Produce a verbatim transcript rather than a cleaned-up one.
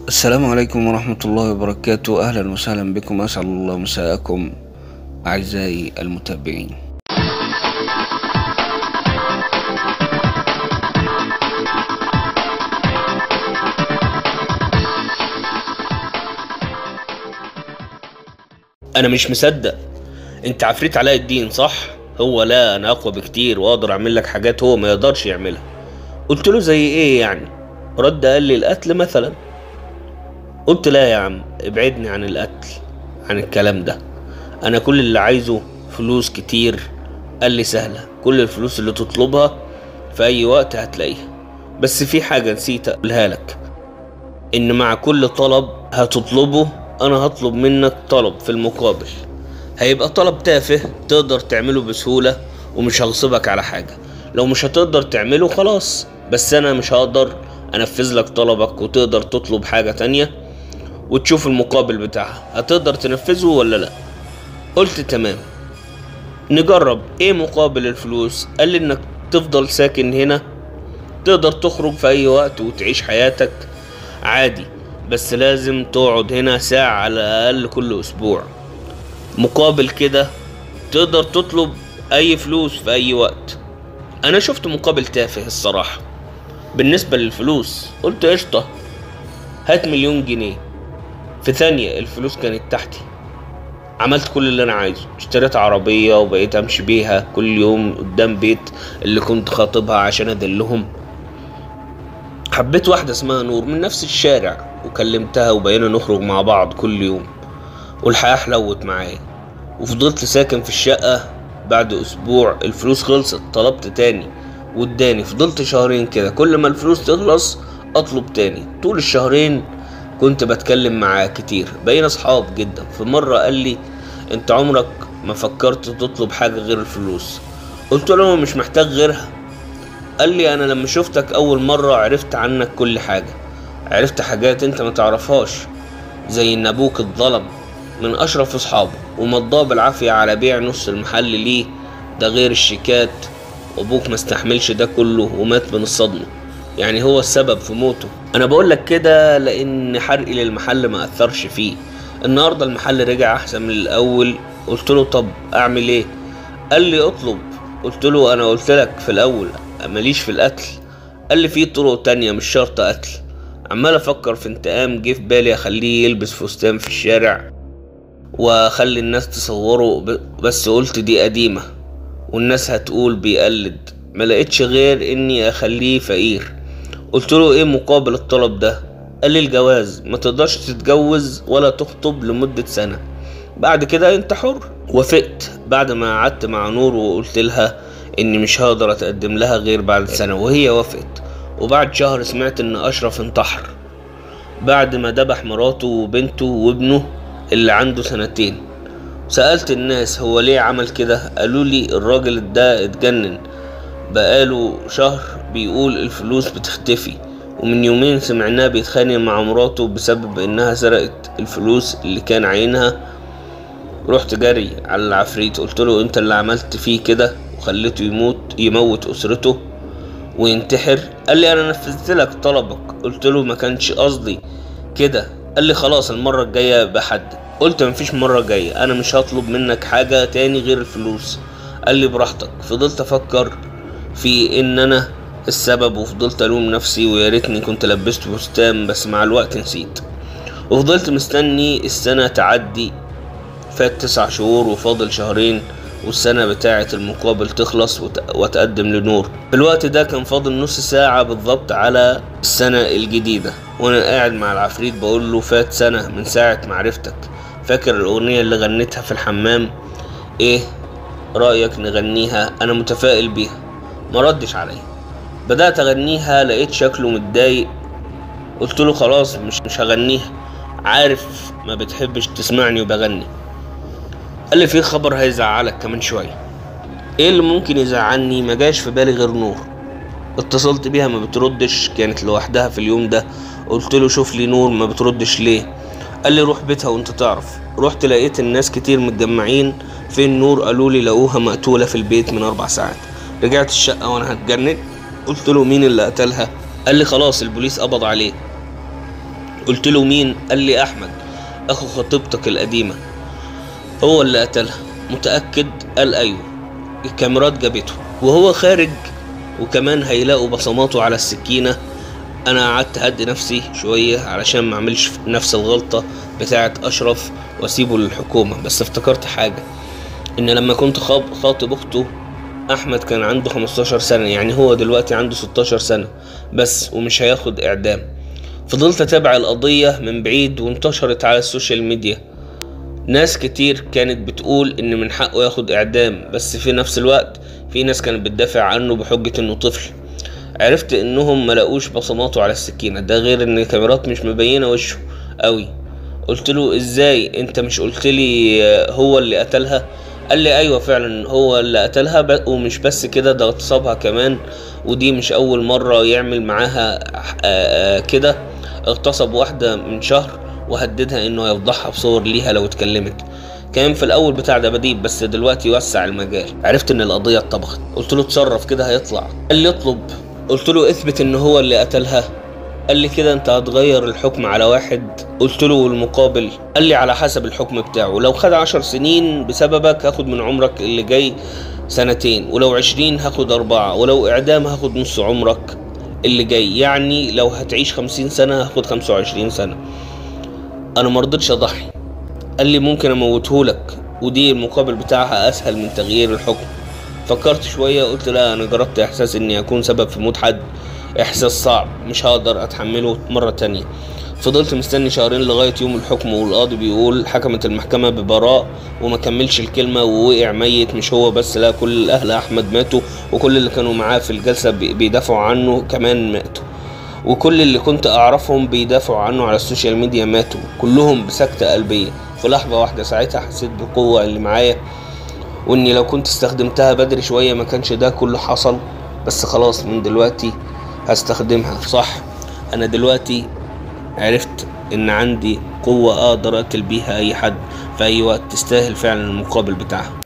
السلام عليكم ورحمة الله وبركاته. أهلا وسهلا بكم، أسعد الله مساءكم أعزائي المتابعين. انا مش مصدق. انت عفريت علاء الدين صح؟ هو لا، انا اقوى بكتير واقدر اعمل لك حاجات هو ما يقدرش يعملها. قلت له زي ايه يعني؟ رد قال لي القتل مثلا. قلت لا يا عم، ابعدني عن القتل، عن الكلام ده. انا كل اللي عايزه فلوس كتير. قال لي سهلة، كل الفلوس اللي تطلبها في اي وقت هتلاقيها، بس في حاجة نسيت اقولها لك، ان مع كل طلب هتطلبه انا هطلب منك طلب في المقابل. هيبقى طلب تافه تقدر تعمله بسهولة ومش هغصبك على حاجة. لو مش هتقدر تعمله خلاص، بس انا مش هقدر انفذ لك طلبك وتقدر تطلب حاجة تانية وتشوف المقابل بتاعها هتقدر تنفذه ولا لا. قلت تمام، نجرب. ايه مقابل الفلوس؟ قال لي انك تفضل ساكن هنا، تقدر تخرج في اي وقت وتعيش حياتك عادي، بس لازم تقعد هنا ساعة على الأقل كل أسبوع. مقابل كده تقدر تطلب أي فلوس في أي وقت. أنا شفت مقابل تافه الصراحة بالنسبة للفلوس. قلت قشطة، هات مليون جنيه. في ثانية الفلوس كانت تحتي. عملت كل اللي أنا عايزه، اشتريت عربية وبقيت أمشي بيها كل يوم قدام بيت اللي كنت خاطبها عشان أدلهم. حبيت واحدة اسمها نور من نفس الشارع وكلمتها وبقينا نخرج مع بعض كل يوم، والحياة حلوت معايا. وفضلت ساكن في الشقة. بعد اسبوع الفلوس خلصت، طلبت تاني واداني. فضلت شهرين كده، كل ما الفلوس تخلص اطلب تاني. طول الشهرين كنت بتكلم معاه كتير، بقينا اصحاب جدا. في مرة قال لي انت عمرك ما فكرت تطلب حاجة غير الفلوس؟ قلت له مش محتاج غيرها. قال لي انا لما شفتك اول مرة عرفت عنك كل حاجة، عرفت حاجات انت ما تعرفهاش، زي ان ابوك اتظلم من اشرف اصحابه ومضاه بالعافية على بيع نص المحل ليه، ده غير الشيكات. وابوك ما استحملش ده كله ومات من الصدمة، يعني هو السبب في موته. انا بقول لك كده لان حرقي للمحل ما اثرش فيه. النهاردة المحل رجع احسن من الاول. قلت له طب اعمل ايه؟ قال لي اطلب. قلت له انا قلت لك في الاول ماليش في القتل. قال لي في طرق تانية مش شرط قتل. عمال افكر في انتقام، جه في بالي اخليه يلبس فستان في الشارع واخلي الناس تصوره، بس قلت دي قديمة والناس هتقول بيقلد. ما لقيتش غير اني اخليه فقير. قلت له ايه مقابل الطلب ده؟ قال لي الجواز. ما تقدرش تتجوز ولا تخطب لمدة سنة، بعد كده انت حر. وافقت بعد ما قعدت مع نور وقلت لها اني مش هقدر اتقدم لها غير بعد سنة، وهي وافقت. وبعد شهر سمعت ان اشرف انتحر بعد ما ذبح مراته وبنته وابنه اللي عنده سنتين. سألت الناس هو ليه عمل كده؟ قالوا لي الراجل ده اتجنن، بقاله شهر بيقول الفلوس بتختفي، ومن يومين سمعناه بيتخانق مع مراته بسبب انها سرقت الفلوس اللي كان عينها. رحت جري على العفريت، قلت له انت اللي عملت فيه كده وخليته يموت يموت اسرته وينتحر. قال لي انا نفذت لك طلبك. قلت له ما كانش قصدي كده. قال لي خلاص المرة الجاية بحدد. قلت مفيش مرة جاية، انا مش هطلب منك حاجة تاني غير الفلوس. قال لي براحتك. فضلت افكر في ان انا السبب وفضلت الوم نفسي ويا ريتني كنت لبست فستان، بس مع الوقت نسيت. وفضلت مستني السنة تعدي. فات تسع شهور وفاضل شهرين والسنة بتاعة المقابل تخلص وتقدم لنور. في الوقت ده كان فاضل نص ساعة بالضبط على السنة الجديدة، وانا قاعد مع العفريت بقول له فات سنة من ساعة معرفتك، فاكر الأغنية اللي غنيتها في الحمام؟ ايه رأيك نغنيها؟ انا متفائل بيها. ما ردش عليا. بدأت اغنيها، لقيت شكله متضايق. قلت له خلاص مش مش هغنيها، عارف ما بتحبش تسمعني وبغني. قال لي في خبر هيزعلك كمان شوية. ايه اللي ممكن يزعلني؟ ما جاش في بالي غير نور. اتصلت بيها ما بتردش، كانت لوحدها في اليوم ده. قلت له شوف لي نور ما بتردش ليه. قال لي روح بيتها وانت تعرف. رحت لقيت الناس كتير متجمعين. فين نور؟ قالوا لي لقوها مقتولة في البيت من اربع ساعات. رجعت الشقة وانا هتجنن. قلت له مين اللي قتلها؟ قال لي خلاص البوليس قبض عليه. قلت له مين؟ قال لي احمد اخو خطيبتك القديمة هو اللي قتلها. متأكد؟ قال ايوه، الكاميرات جابته وهو خارج، وكمان هيلاقوا بصماته على السكينة. انا قعدت اهدي نفسي شوية علشان ما اعملش نفس الغلطة بتاعة اشرف واسيبه للحكومة، بس افتكرت حاجة، ان لما كنت خاطب اخته احمد كان عنده خمستاشر سنة، يعني هو دلوقتي عنده ستاشر سنة بس ومش هياخد اعدام. فضلت اتابع القضية من بعيد وانتشرت على السوشيال ميديا. ناس كتير كانت بتقول ان من حقه ياخد اعدام، بس في نفس الوقت في ناس كانت بتدافع عنه بحجة انه طفل. عرفت انهم ملقوش بصماته على السكينة، ده غير ان الكاميرات مش مبينة وشه قوي. قلت له ازاي انت مش قلت لي هو اللي قتلها؟ قال لي ايوه فعلا هو اللي قتلها، ومش بس كده ده اغتصبها كمان، ودي مش اول مرة يعمل معاها كده. اغتصب واحدة من شهر وهددها انه يفضحها بصور ليها لو اتكلمت. كان في الاول بتاع دباديب بس دلوقتي وسع المجال. عرفت ان القضية اتطبخت. قلت له اتصرف كده هيطلع. قال لي اطلب. قلت له اثبت ان هو اللي قتلها. قال لي كده انت هتغير الحكم على واحد؟ قلت له والمقابل؟ قال لي على حسب الحكم بتاعه، لو خد عشر سنين بسببك هاخد من عمرك اللي جاي سنتين، ولو عشرين هاخد اربعة، ولو اعدام هاخد نص عمرك اللي جاي، يعني لو هتعيش خمسين سنة هاخد خمسة وعشرين سنة. انا مرضتش اضحي. قال لي ممكن اموتهولك ودي المقابل بتاعها اسهل من تغيير الحكم. فكرت شوية قلت لا، انا جربت احساس اني اكون سبب في موت حد، احساس صعب مش هقدر اتحمله مرة تانية. فضلت مستني شهرين لغاية يوم الحكم، والقاضي بيقول حكمت المحكمة ببراء، وما كملش الكلمة ووقع ميت. مش هو بس، لا كل اهل احمد ماتوا، وكل اللي كانوا معاه في الجلسة بيدافعوا عنه كمان ماتوا، وكل اللي كنت اعرفهم بيدافعوا عنه على السوشيال ميديا ماتوا كلهم بسكتة قلبية. في لحظة واحدة ساعتها حسيت بالقوة اللي معايا، واني لو كنت استخدمتها بدري شوية ما كانش ده كله حصل. بس خلاص من دلوقتي هستخدمها صح. انا دلوقتي عرفت ان عندي قوة اقدر اقتل بيها اي حد في اي وقت، تستاهل فعلا المقابل بتاعها.